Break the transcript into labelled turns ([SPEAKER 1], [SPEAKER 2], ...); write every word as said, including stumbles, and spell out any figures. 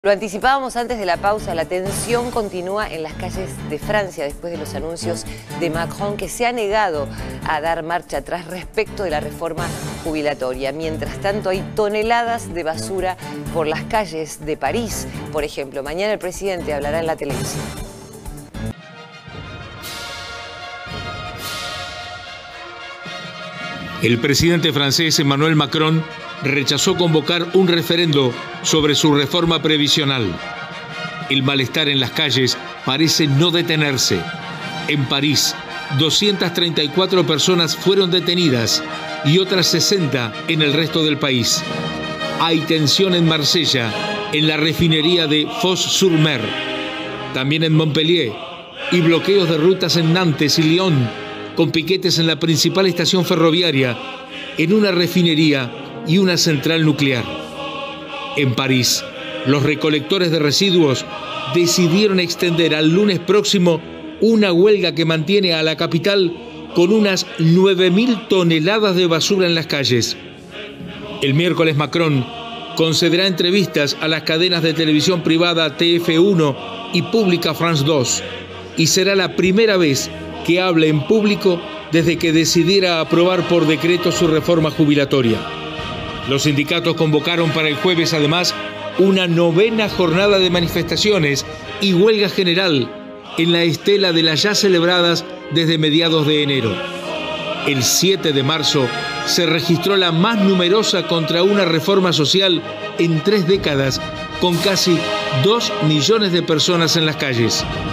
[SPEAKER 1] Lo anticipábamos antes de la pausa, la tensión continúa en las calles de Francia después de los anuncios de Macron, que se ha negado a dar marcha atrás respecto de la reforma jubilatoria. Mientras tanto, hay toneladas de basura por las calles de París, por ejemplo. Mañana el presidente hablará en la televisión.
[SPEAKER 2] El presidente francés Emmanuel Macron rechazó convocar un referendo sobre su reforma previsional. El malestar en las calles parece no detenerse. En París, doscientas treinta y cuatro personas fueron detenidas y otras sesenta en el resto del país. Hay tensión en Marsella, en la refinería de Fos-sur-Mer, también en Montpellier, y bloqueos de rutas en Nantes y Lyon, con piquetes en la principal estación ferroviaria, en una refinería y una central nuclear. En París, los recolectores de residuos decidieron extender al lunes próximo una huelga que mantiene a la capital con unas nueve mil toneladas de basura en las calles. El miércoles Macron concederá entrevistas a las cadenas de televisión privada T F uno y Pública France dos, y será la primera vez que hable en público desde que decidiera aprobar por decreto su reforma jubilatoria. Los sindicatos convocaron para el jueves, además, una novena jornada de manifestaciones y huelga general en la estela de las ya celebradas desde mediados de enero. El siete de marzo se registró la más numerosa contra una reforma social en tres décadas, con casi dos millones de personas en las calles.